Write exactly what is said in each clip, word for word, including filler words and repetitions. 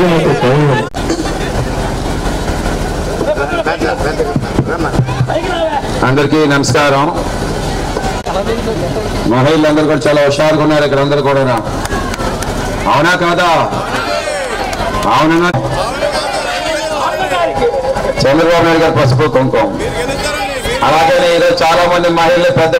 అందరికీ నమస్కారం. మహిళలందరూ కూడా చాలా హుషారుగా ఉన్నారు ఇక్కడ అందరూ కూడా. అవునా కాదా? అవునా? చంద్రబాబు నాయుడు గారు పసుపు కుంకుమ. అలాగే ఈరోజు చాలా మంది మహిళలు పెద్ద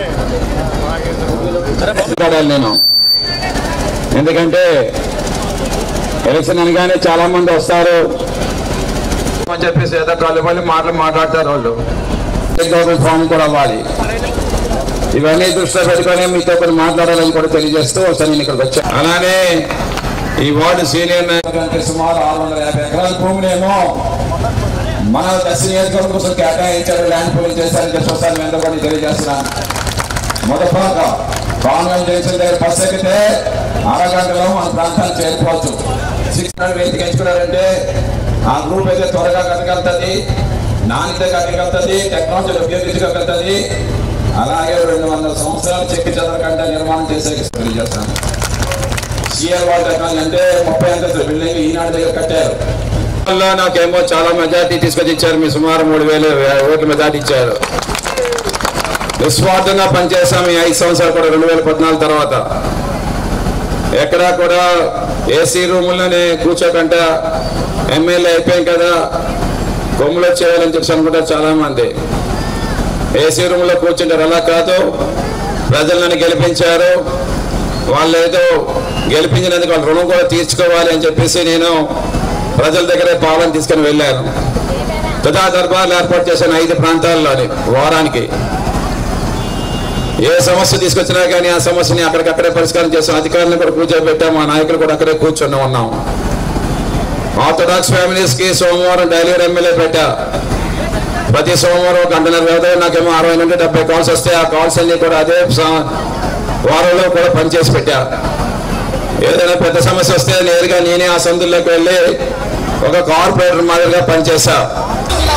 నేను ఎందుకంటే ఎలక్షన్ అనగానే చాలా మంది వస్తారు అని చెప్పేసి ఏదో కళ్ళు మళ్ళీ మాటలు మాట్లాడతారు. వాళ్ళు గవర్నమెంట్ ఫామ్ కూడా అవ్వాలి. ఇవన్నీ దృష్టిలో పెట్టుకొని మీతో కొన్ని మాట్లాడాలని కూడా తెలియజేస్తూ ఒకసారి నేను ఇక్కడికి వచ్చాను. అలానే ఈ వార్డు సీనియర్ నాయకులు సుమారు ఆరు వందల యాభై ఎకరాల భూములేమో మన దశ నియోజకవర్గం కోసం కేటాయించారు, ల్యాండ్ పూలింగ్ చేశారని చెప్పి ఒకసారి నేను కూడా తెలియజేస్తున్నాను. మొదటి కాన్వెంట్ జంక్షన్ దగ్గర బస్సు ఎక్కితే అరగంటలో మన ప్రాంతాన్ని చేరుకోవచ్చు. సిక్స్ హండ్రెడ్ వేదిక ఎంచుకున్నారంటే ఆ గ్రూప్ అయితే త్వరగా కట్టగలుగుతుంది, నాణ్యత కట్టగలుగుతుంది, టెక్నాలజీ ఉపయోగించగలుగుతుంది. అలాగే రెండు వందల సంవత్సరాలు చెక్కి చెదరకుండా నిర్మాణం చేసే తెలియజేస్తాను. సిఆర్ వాల్ టెక్నాలజీ అంటే ముప్పై అంతస్తుల బిల్డింగ్ ఈనాడు దగ్గర కట్టారు. నాకేమో చాలా మెజార్టీ తీసుకొచ్చి ఇచ్చారు. మీ సుమారు మూడు వేలు ఓట్ల మెజార్టీ ఇచ్చారు. నిస్వార్థంగా పనిచేస్తాం ఈ ఐదు సంవత్సరాలు కూడా. రెండు వేల పద్నాలుగు తర్వాత ఎక్కడా కూడా ఏసీ రూముల్లోనే కూర్చోకంట ఎమ్మెల్యే అయిపోయాం కదా కొమ్ములు వచ్చేయాలని చెప్పి అనుకుంటారు చాలా మంది. ఏసీ రూమ్లో కూర్చుంటారు. అలా కాదు, ప్రజలను గెలిపించారు. వాళ్ళు ఏదో గెలిపించినందుకు వాళ్ళ రుణం కూడా తీర్చుకోవాలి అని చెప్పేసి నేను ప్రజల దగ్గరే పాలన తీసుకుని వెళ్ళాను. ప్రజా దర్బార్లు ఏర్పాటు చేశాను ఐదు ప్రాంతాల్లోని. వారానికి ఏ సమస్య తీసుకొచ్చినా కానీ ఆ సమస్యని అక్కడికక్కడే పరిష్కారం చేస్తాం. అధికారులను కూడా కూర్చోబెట్టాం, మా నాయకులు కూడా అక్కడే కూర్చొని ఉన్నాం. ఆర్థోడాక్స్ ఫ్యామిలీస్ కి సోమవారం డైలీ ఎమ్మెల్యే పెట్టా. ప్రతి సోమవారం గంటన్నర వ్యవధిలో నాకేమో అరవై నుండి డెబ్బై కాల్స్ వస్తే ఆ కాల్స్ అన్ని కూడా అదే వారంలో కూడా పనిచేసి పెట్టా. ఏదైనా పెద్ద సమస్య వస్తే నేరుగా నేనే ఆ సందుల్లోకి వెళ్ళి ఒక కార్పొరేటర్ మాదిరిగా పనిచేశా.